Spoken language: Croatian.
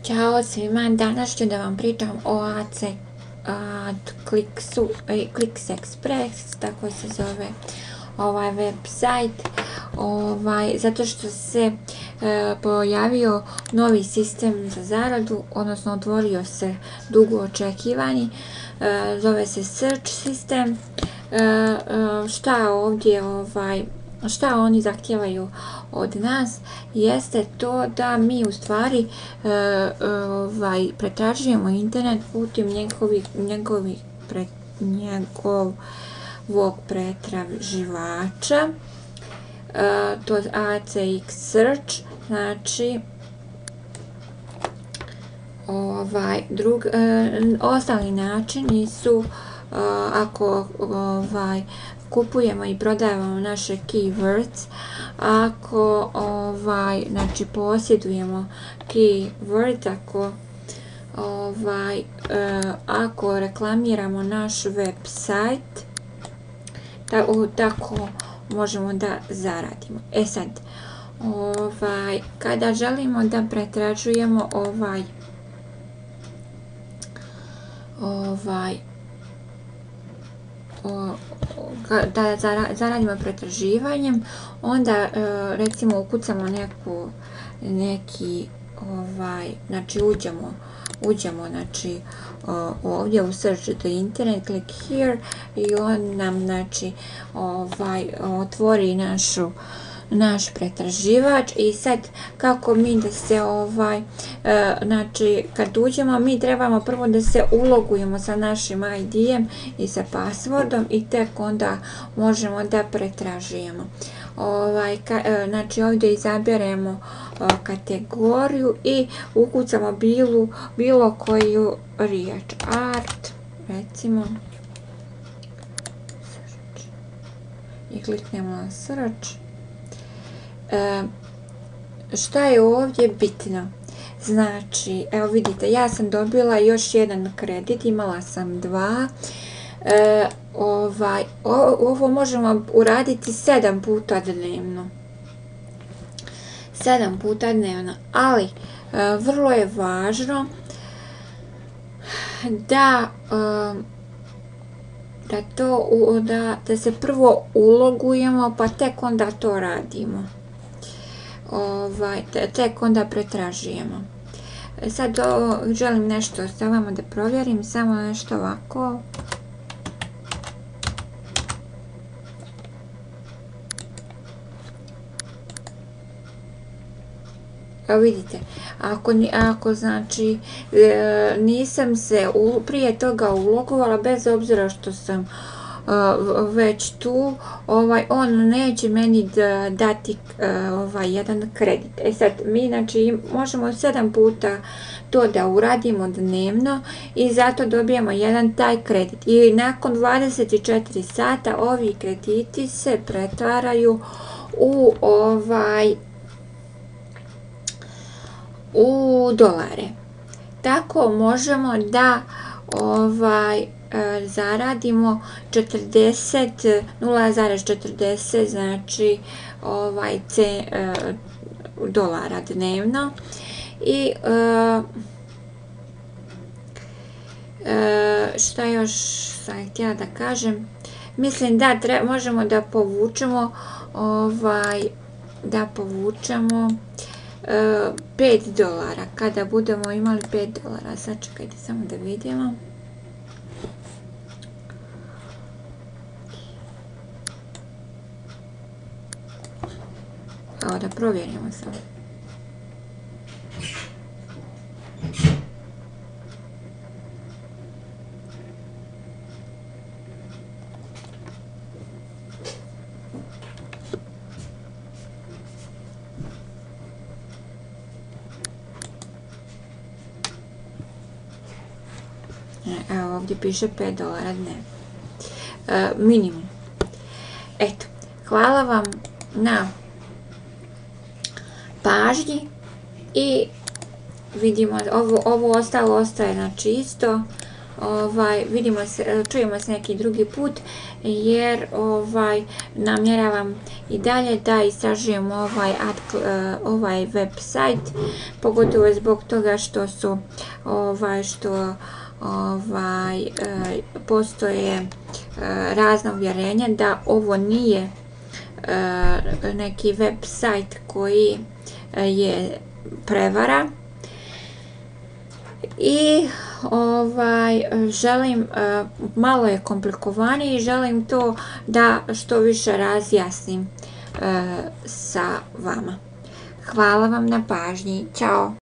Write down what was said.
Ćao svima, danas ću da vam pričam o AdClicksu, Clicks Express, tako se zove ovaj website, zato što se pojavio novi sistem za zaradu, odnosno otvorio se dugo očekivani, zove se Search sistem. Šta ovdje šta oni zahtijevaju od nas jeste to da mi u stvari pretražujemo internet putem njegovog pretraživača, to je ACX Search. Znači ostali načini su ako kupujemo i prodajemo naše keywords, ako znači posjedujemo keywords, ako reklamiramo naš website, tako možemo da zaradimo. Sad, kada želimo da pretražujemo da zaradimo pretraživanjem, onda recimo ukucamo znači uđemo znači ovdje u search the internet, click here i on nam znači otvori naš pretraživač. I sad kako mi da se znači kad uđemo mi trebamo prvo da se ulogujemo sa našim ID-em i sa passwordom i tek onda možemo da pretražujemo. Znači ovdje izaberemo kategoriju i ukucamo bilo koju riječ, art recimo, i kliknemo na search. Šta je ovdje bitno? Znači, evo vidite, ja sam dobila još jedan kredit, imala sam 2. Ovo možemo uraditi 7 puta dnevno. 7 puta dnevno, ali vrlo je važno da se prvo ulogujemo pa tek onda to radimo. Tek onda pretražujemo. Sad želim nešto sa vama da provjerim, samo nešto ovako. Evo vidite, ako znači nisam se prije toga ulogovala, bez obzira što sam već tu, on neće meni dati jedan kredit. Sad mi znači možemo 7 puta to da uradimo dnevno i zato dobijemo jedan taj kredit. I nakon 24 sata ovi krediti se pretvaraju u dolare. Tako možemo da zaradimo 0,40 znači dolara dnevno. I šta još sam htjela da kažem, mislim da možemo da povučemo 5 dolara kada budemo imali 5 dolara. Sad čekajte samo da vidimo. Evo da provjerimo sad. Evo ovdje piše 5 dolara dnevno. Minimum. Eto, hvala vam na pažnji i vidimo, ovo ostalo ostaje znači isto, vidimo se, čujemo se neki drugi put, jer namjeravam i dalje da istražujem ovaj website, pogotovo zbog toga što su postoje razna uvjerenja da ovo nije neki website koji je prevara. I želim, malo je komplikovanije i želim to da što više razjasnim sa vama. Hvala vam na pažnji. Ćao!